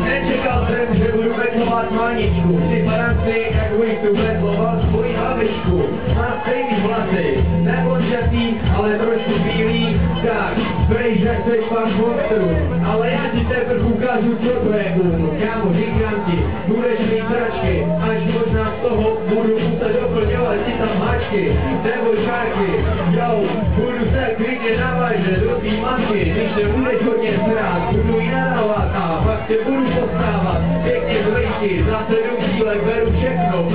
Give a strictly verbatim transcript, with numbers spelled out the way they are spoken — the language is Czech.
Nečekal jsem, že budu vetlovat maničku. Ty paranci, jak bych tu vetloval svoji hlavičku. Má stejný vlasy, nevončatý, ale trošku bílý. Tak, prej, že chceš pan monstru. Ale já ti teprv ukážu, co to je um. Kámo, říkám ti, budeš mít tračky, až možná z toho budu muset doplňovat ti tam hačky, nebo šárky. Jo, budu se klidně navážet do tý matky, když se budeš hodně srát, budu jí nadávat a pak tě budu postávat. Pěkně zlejky, za sedm dílek beru všechno,